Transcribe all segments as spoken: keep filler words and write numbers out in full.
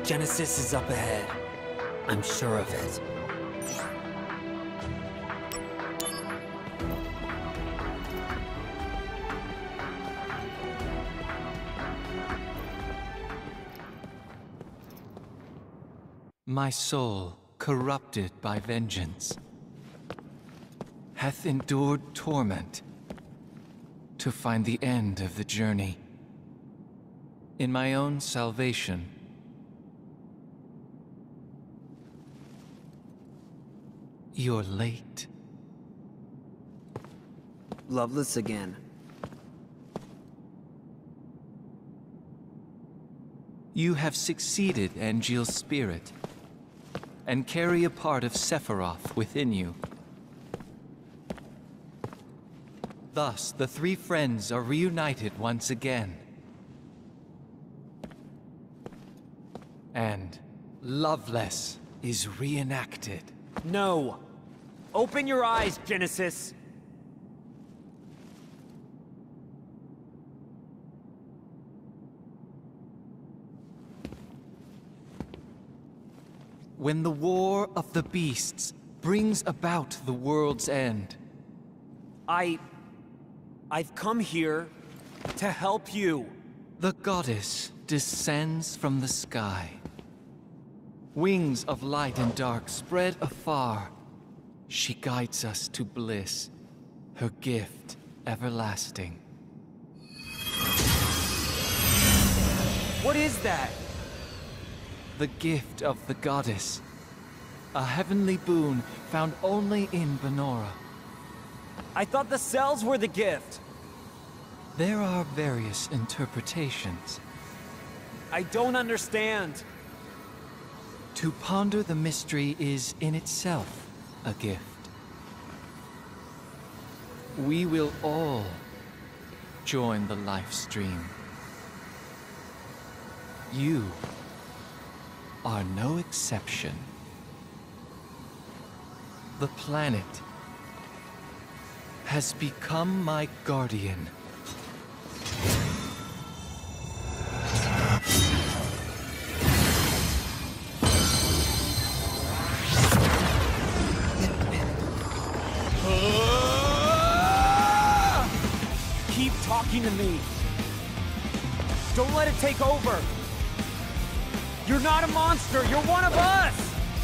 Genesis is up ahead. I'm sure of it. My soul, corrupted by vengeance, hath endured torment to find the end of the journey. In my own salvation, you're late. Loveless again. You have succeeded, Angeal's spirit, and carry a part of Sephiroth within you. Thus, the three friends are reunited once again. And Loveless is reenacted. No! Open your eyes, Genesis! When the War of the Beasts brings about the world's end. I... I've come here to help you. The goddess descends from the sky. Wings of light and dark spread afar. She guides us to bliss, her gift everlasting. What is that? The gift of the goddess. A heavenly boon found only in Banora. I thought the cells were the gift. There are various interpretations. I don't understand. To ponder the mystery is in itself a gift. We will all join the life stream. You are no exception. The planet has become my guardian. Keep talking to me. Don't let it take over. You're not a monster, you're one of us!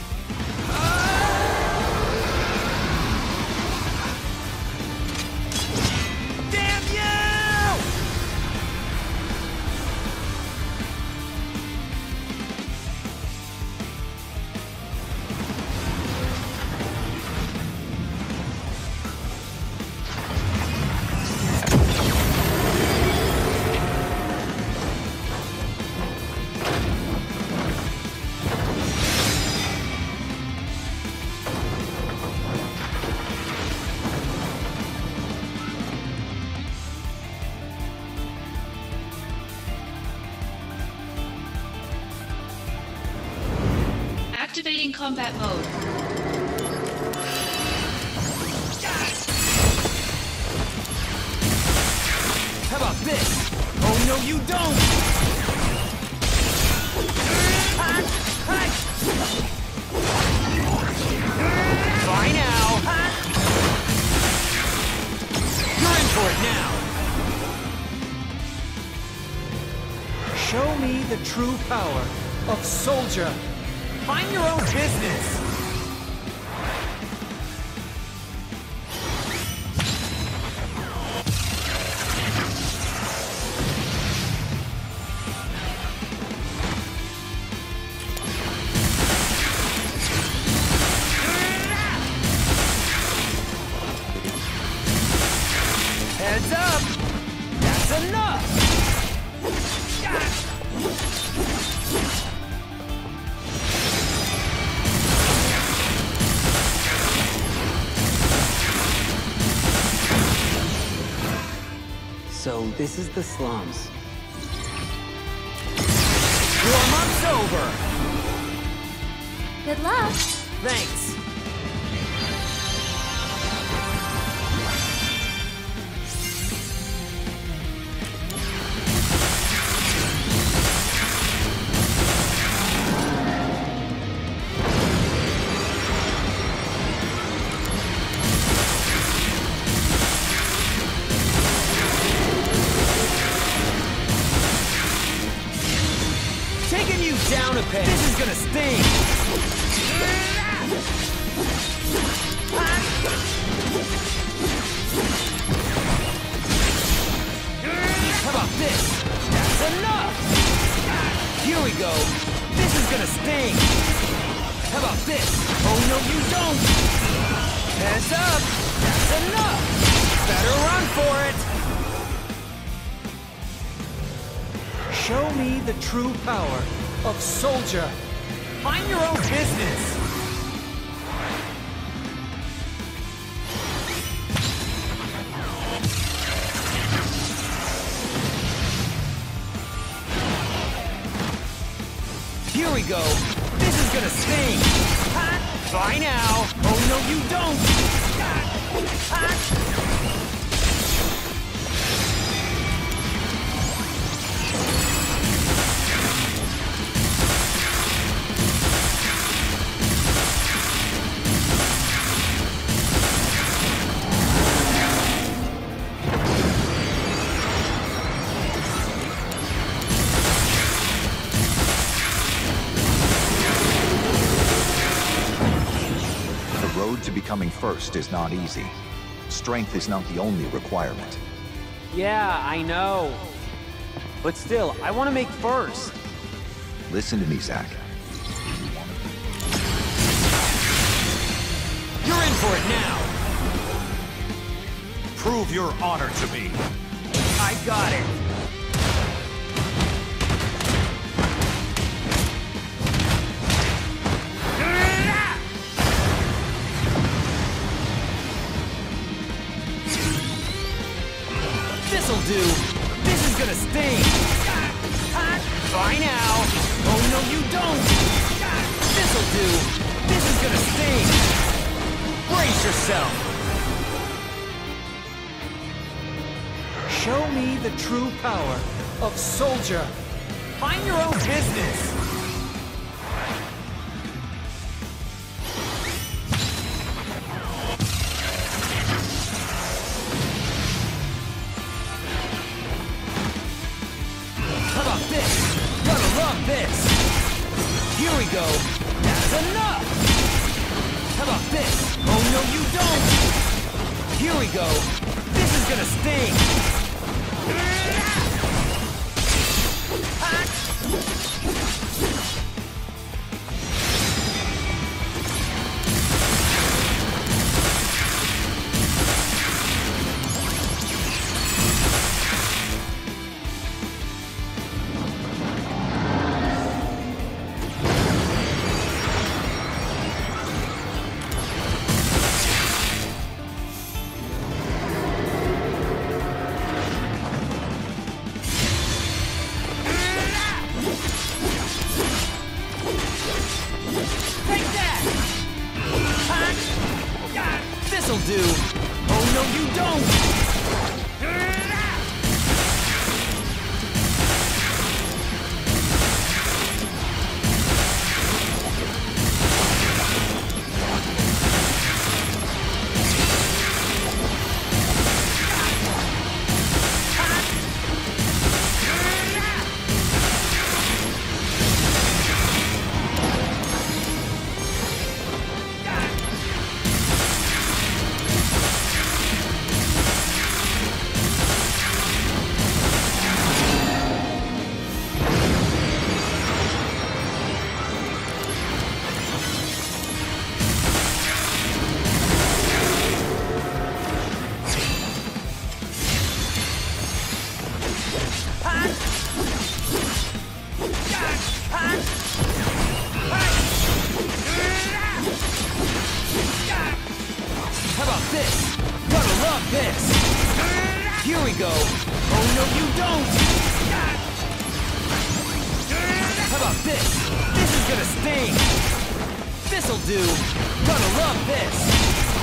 Damn you! Activating combat mode. How about this? Oh no, you don't! Bye now! You're in for it now! Show me the true power of Soldier. Mind your own business! Heads up! That's enough! So this is the slums. Warm-up's over! Good luck! Thanks! Taking you down a peg. This is gonna sting. How about this? That's enough! Here we go. This is gonna sting. How about this? Oh no, you don't! Heads up! That's enough! Better run for it! Show me the true power of Soldier. Mind your own business! Here we go. This is gonna sting. Bye now. Oh no, you don't. To becoming first is not easy. Strength is not the only requirement. Yeah, I know. But still, I want to make first. Listen to me, Zack. You're in for it now. Prove your honor to me. I got it. This'll do. This is gonna sting. Bye now. Oh no, you don't. This'll do. This is gonna sting. Brace yourself. Show me the true power of Soldier. Mind your own business. This. Here we go. That's enough. How about this? Oh no, you don't. Here we go. This is gonna sting. This'll do. Oh no, you don't. How about this? Gonna love this! Here we go! Oh no, you don't! How about this? This is gonna sting! This'll do! Gonna love this!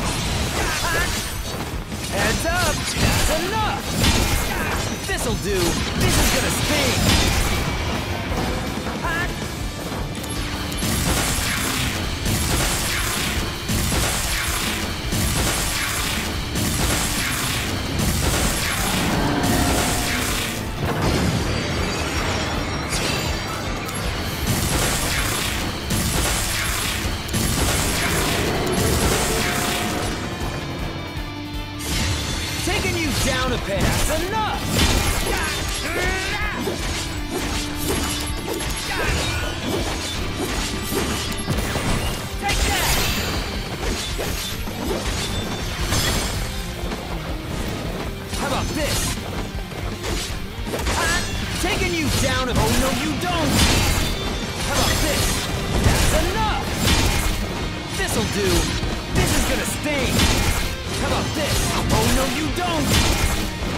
Heads up! That's enough! This'll do! This is gonna sting! This'll do. This is gonna sting. How about this? Oh no, you don't!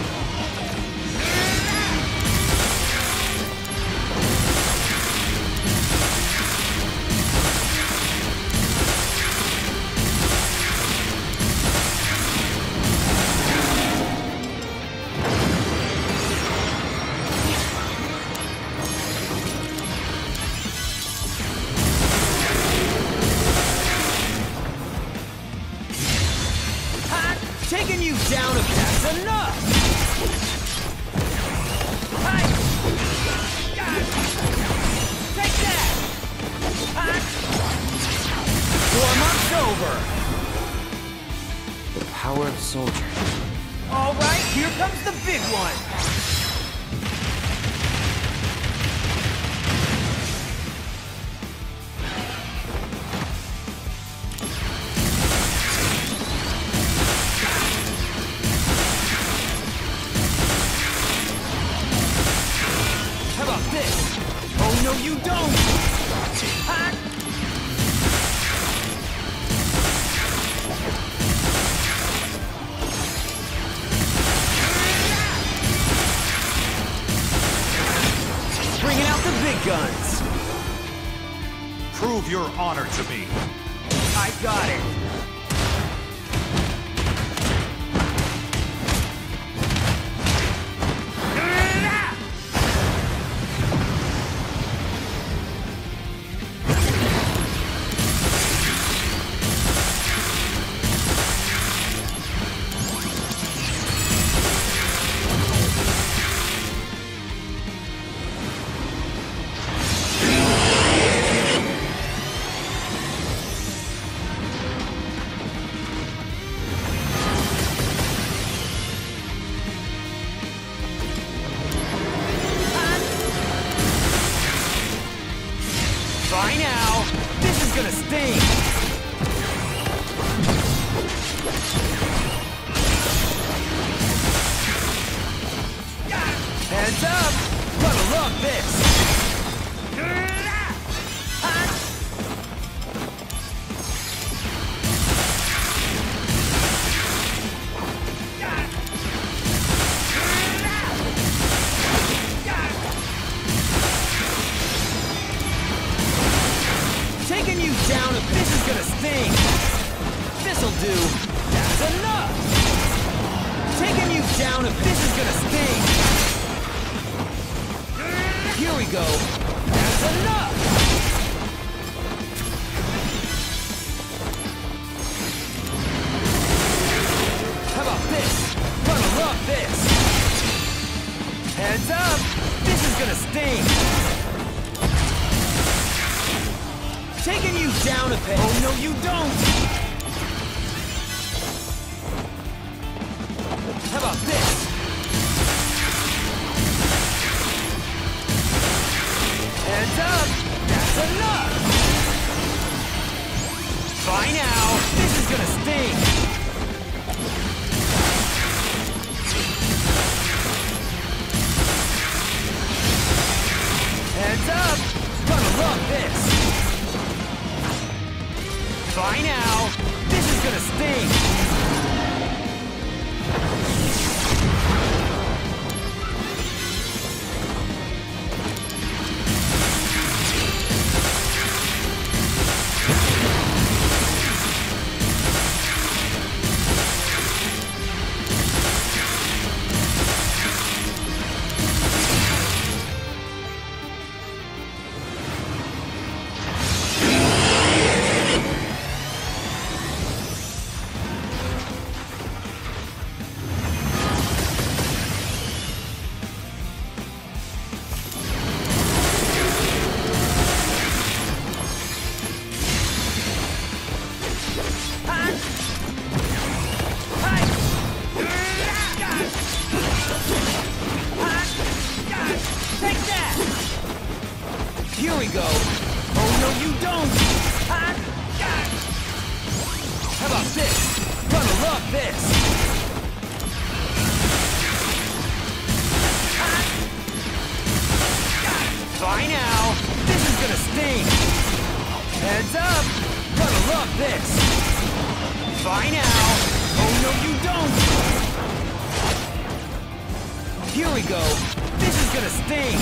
Taking you down if that's enough! Hi! Take that! Warm-up's over! The power of soldier. Alright, here comes the big one! No, you don't! Ha! Bringing out the big guns! Prove your honor to me. I got it! Try now! This is gonna sting! Heads up! Gonna love this! Taking you down if this is gonna sting! This'll do! That's enough! Taking you down if this is gonna sting! Here we go! That's enough! How about this? Gonna love this! Heads up! This is gonna sting! Taking you down a peg. Oh, no, you don't! How about this? Heads up! That's enough! Try now! This is gonna sting! Heads up! Gonna love this! Try now! This is gonna sting! Here we go! Oh no, you don't! How about this? Gonna love this! Try now! This is gonna sting! Heads up! Gonna love this! Bye now! Oh no you don't! Here we go! This is gonna sting!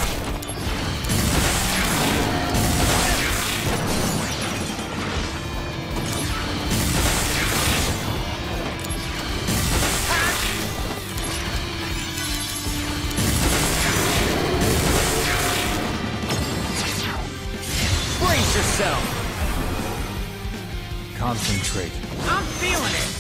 Brace yourself! Concentrate. I'm feeling it!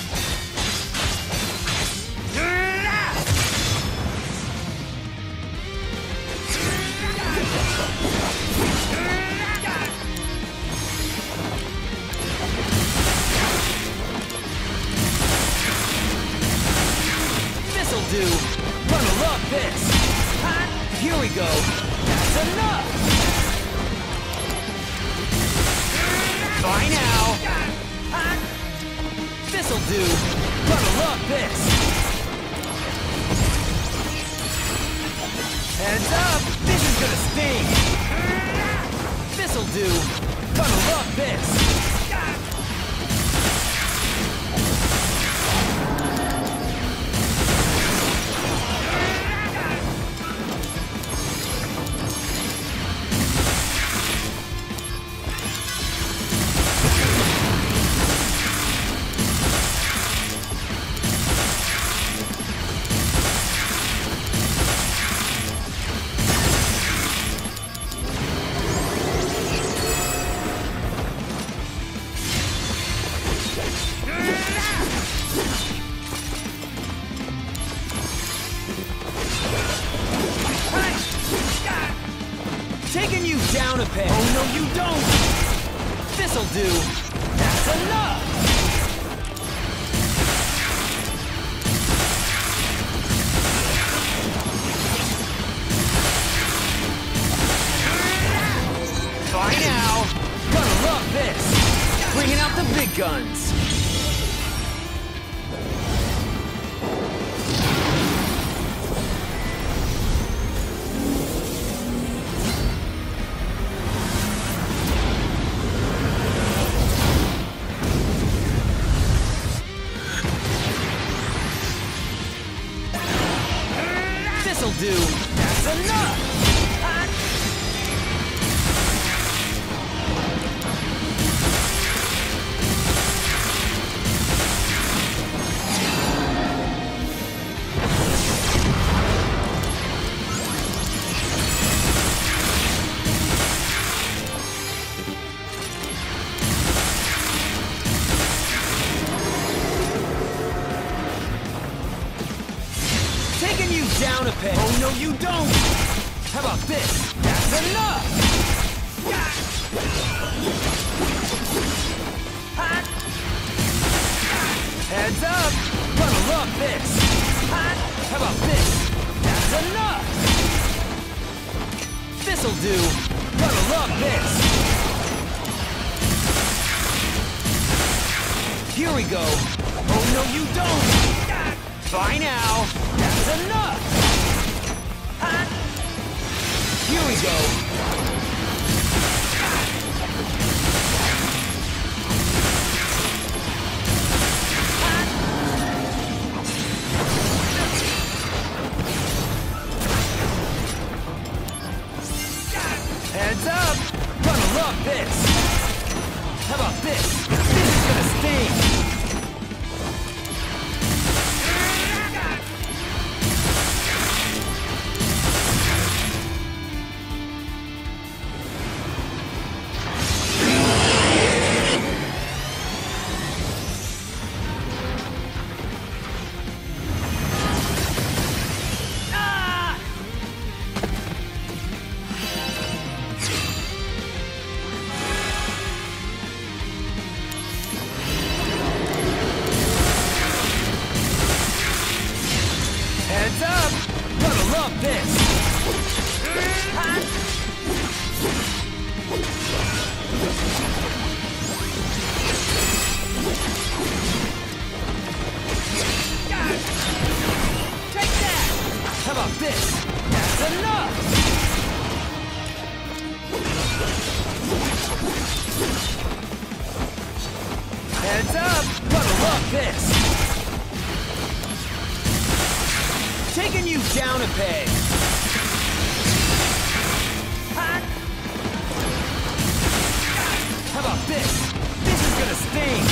This'll do! Gonna love this! Here we go! That's enough! Bye now! This'll do! Gonna love this! Heads up! This is gonna sting! This'll do! Gonna love this! Taking you down a peg. Oh no you don't! This'll do! That's enough! Bye now! Gonna love this! Bringing out the big guns! This'll do! That's enough! Taking you down a peg. Oh no you don't! How about this? That's enough! Heads up! Gonna love this! How about this? That's enough! This'll do! Gonna love this! Here we go! Oh no you don't! Bye now! That's enough! Here we go! Heads up! Gonna love this! How about this? This is gonna sting! this! Taking you down a peg! How about this? This is gonna sting!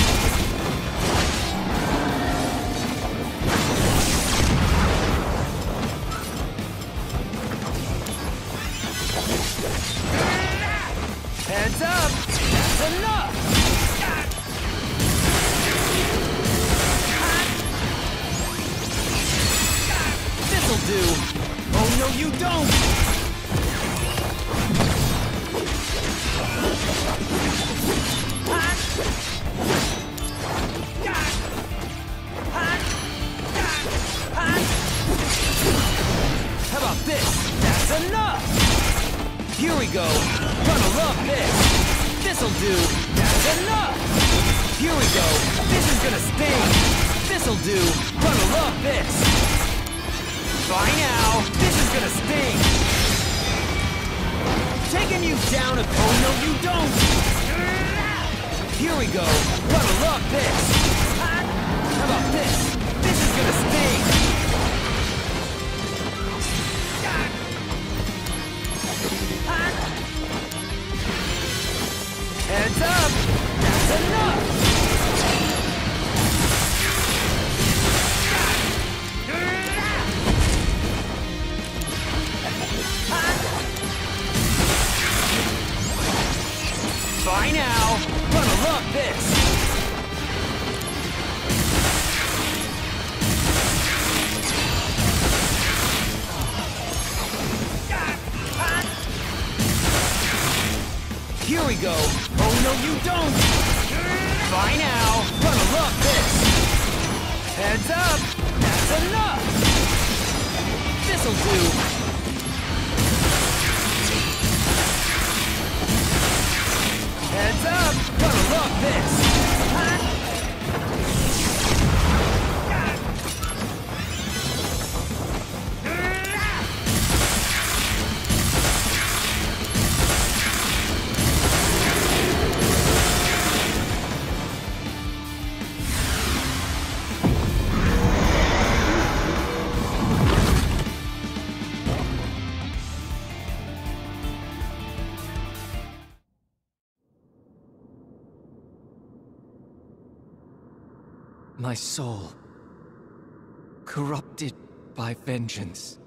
Heads up! That's enough! This'll do! Oh no, you don't! How about this? That's enough! Here we go! Gonna love this! This'll do! That's enough! Here we go! This is gonna sting! This'll do! Gonna love this! Bye now! This is gonna sting! Taking you down a... Oh no, you don't! Here we go! Gonna love this! How about this? This is gonna sting! Heads up! That's enough! Bye now! Gonna love this! Here we go! Oh no, you don't! Bye now! Gonna love this! Heads up! That's enough! This'll do! Heads up! Gonna love this! My soul, corrupted by vengeance,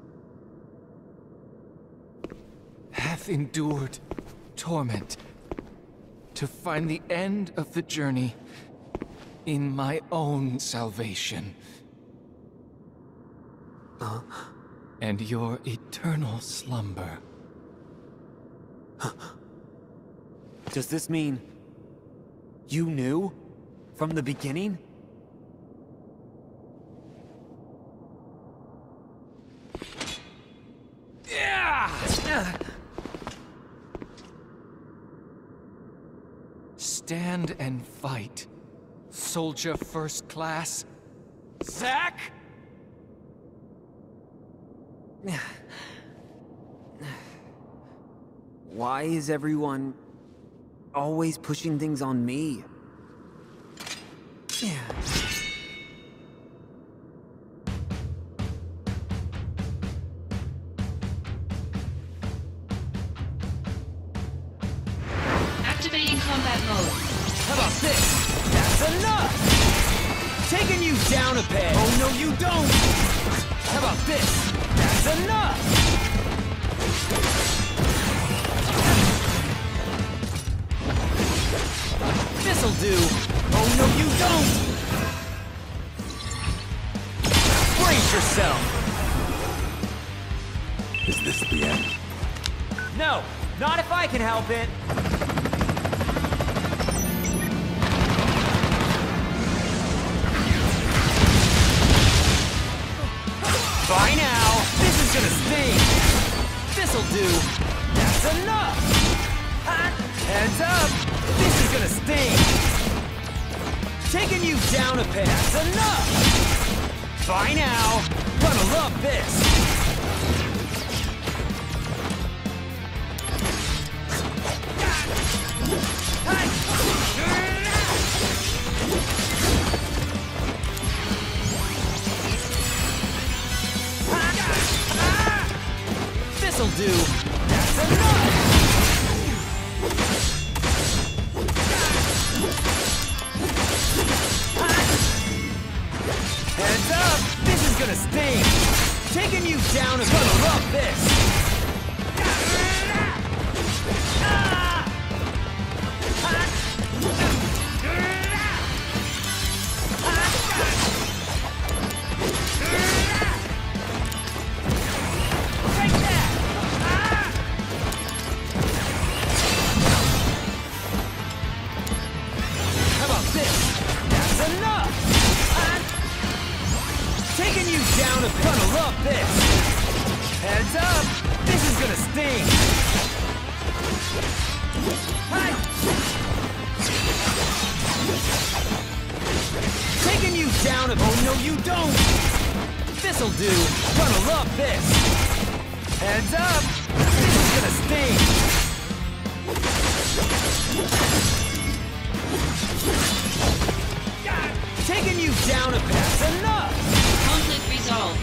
hath endured torment to find the end of the journey in my own salvation. Uh, and your eternal slumber. Does this mean you knew from the beginning? Stand and fight, soldier first class. Zack! Why is everyone always pushing things on me? Yeah. Activating combat mode. How about this? That's enough! Taking you down a peg! Oh no, you don't! How about this? That's enough! This'll do! Oh no, you don't! Brace yourself! Is this the end? No! Not if I can help it! Bye now! This is gonna sting! This'll do! That's enough! Heads up! This is gonna sting! Taking you down a peg! That's enough! Bye now! Gonna love this! down is gonna love this! Down is gonna love this! Heads up! This is gonna sting! Hi. Taking you down if... Oh, no, you don't! This'll do! Gonna love this! Heads up! This is gonna sting! Taking you down if that's enough! Conflict resolved.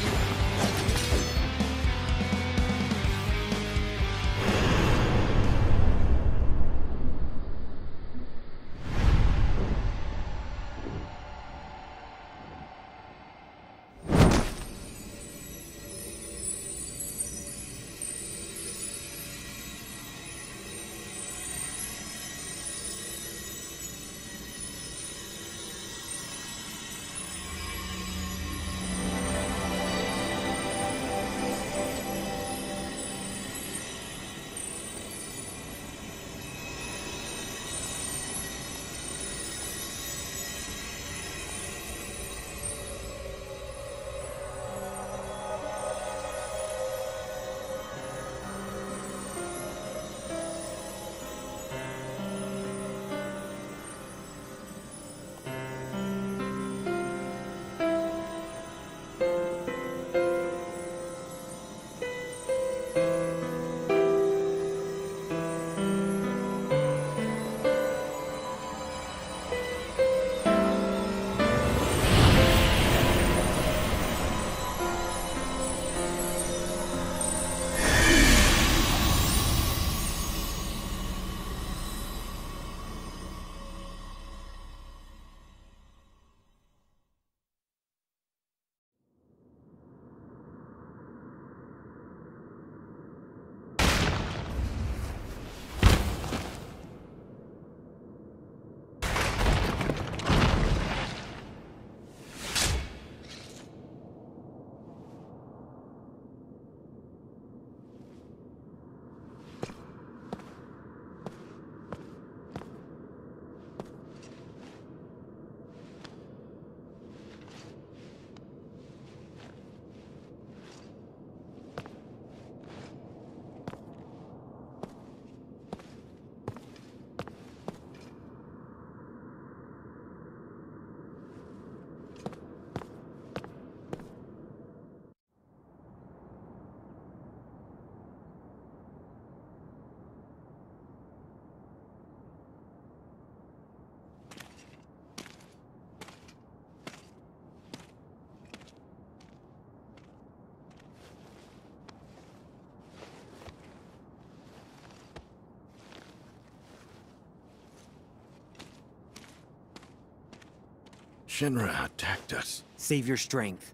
Shinra attacked us. Save your strength.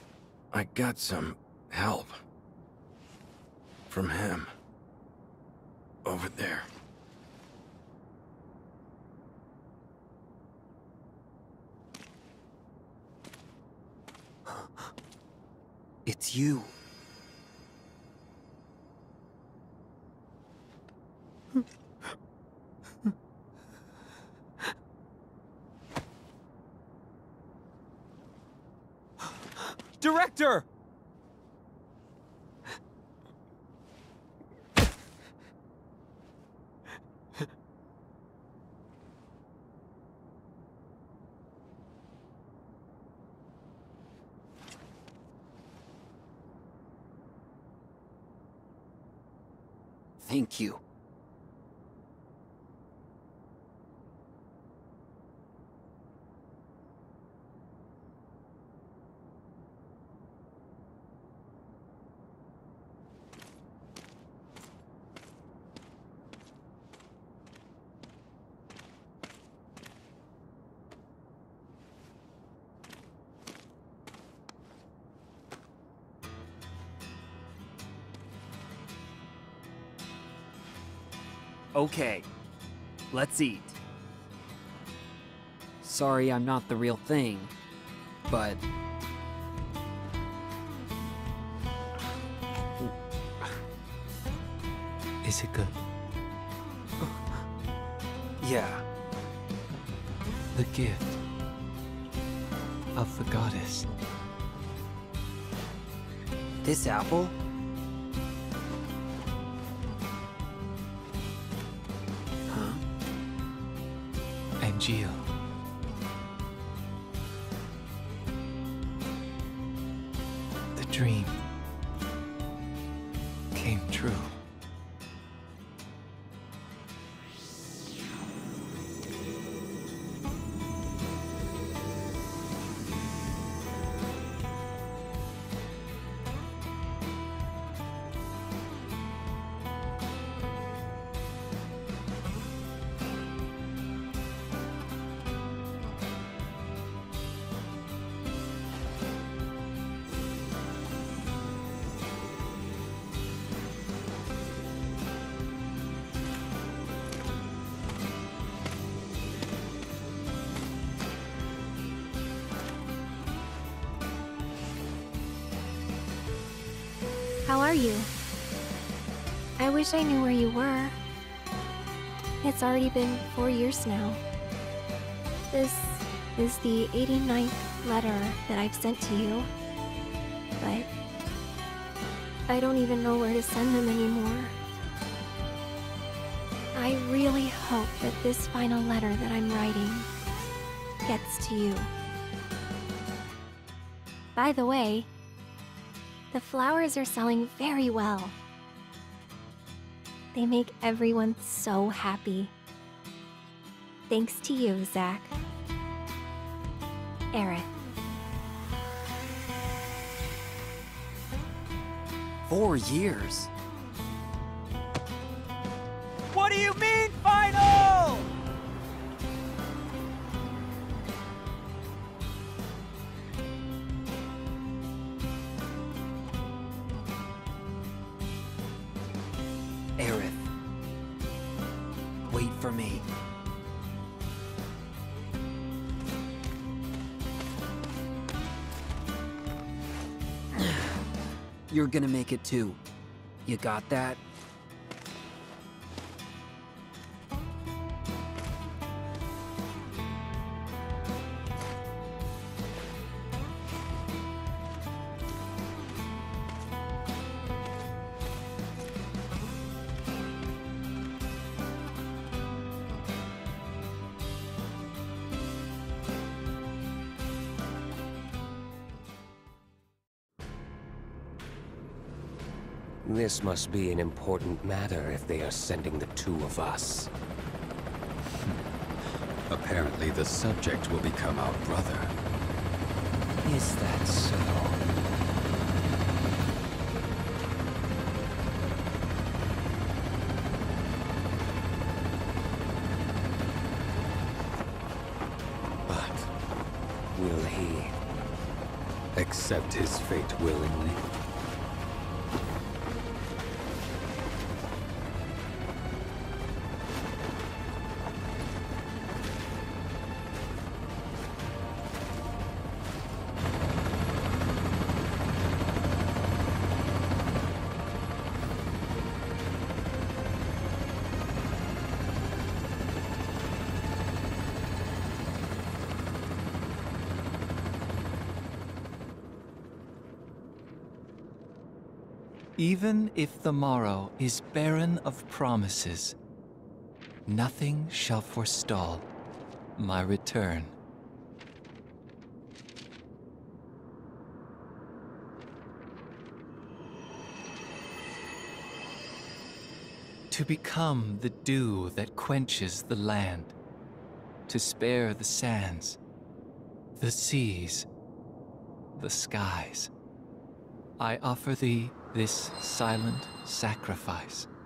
I got some help. From him. Over there. It's you. Director! Thank you. Okay, let's eat. Sorry I'm not the real thing, but... Is it good? yeah. The gift of the goddess. This apple? Huh? Angeal. The dream came true. How are you? I wish I knew where you were. It's already been four years now. This is the eighty-ninth letter that I've sent to you. But I don't even know where to send them anymore. I really hope that this final letter that I'm writing gets to you. By the way, the flowers are selling very well. They make everyone so happy. Thanks to you, Zack. Aerith. Four years? What do you mean, final? Aerith. Wait for me. You're gonna make it too. You got that? This must be an important matter if they are sending the two of us. Apparently the subject will become our brother. Is that so? But will he Accept his fate willingly? Even if the morrow is barren of promises, nothing shall forestall my return. To become the dew that quenches the land, to spare the sands, the seas, the skies, I offer thee this silent sacrifice.